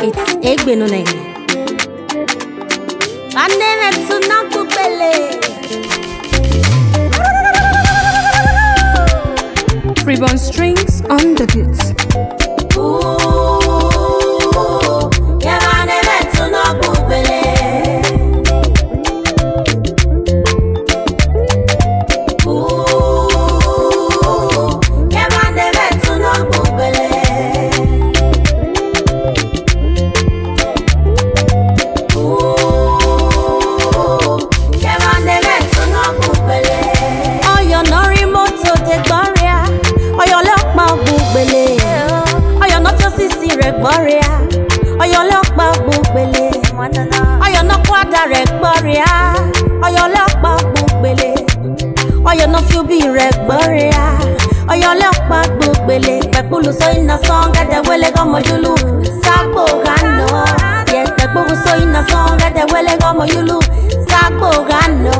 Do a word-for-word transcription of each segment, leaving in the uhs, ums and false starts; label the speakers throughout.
Speaker 1: It's Egbenuneghen. My name is Ogbu-Gbele. Freeborn strings on the beats.
Speaker 2: Ooh, yeah, my name is Ogbu-Gbele. Ooh, yeah, my name is Ogbu-Gbele. Ooh, yeah, my name is Ogbu-Gbele.
Speaker 1: Oh, you're not remote to the barrier. Oh, you're locked my Ogbu-Gbele. Oh, you're not your sister barrier. Oh, you're locked my Ogbu-Gbele. Oh, you're not quarter barrier. Oh, you're locked my Ogbu-Gbele. Oh, you're not you be barrier. Oh, you're locked my Ogbu-Gbele. People so in a song that they will go mojulu. Sabo gano. Yes, people so in a song that they will go mojulu. Sabo gano.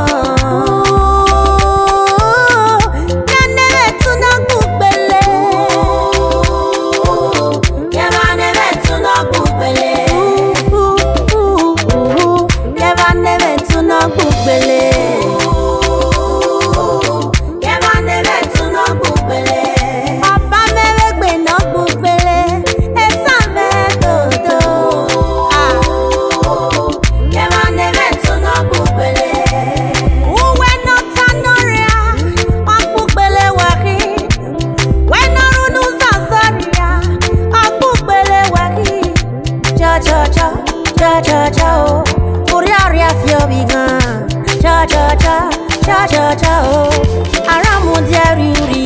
Speaker 1: Cha cha cha oh, Uria ria fio bigan. Cha cha cha, cha cha cha oh, Aramu diari uri.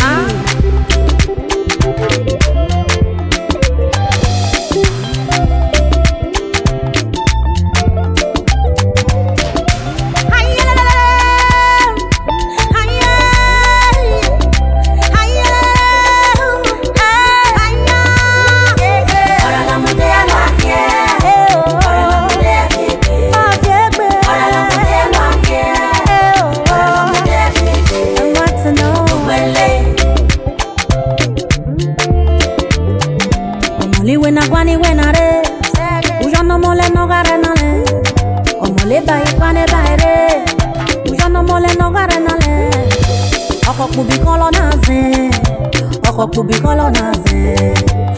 Speaker 1: When I want it, when I re, uja no mole no gare na le. Omole bai kwane bai re, uja no mole no gare na le. Oko kubi kolo na ze, oko kubi kolo na ze.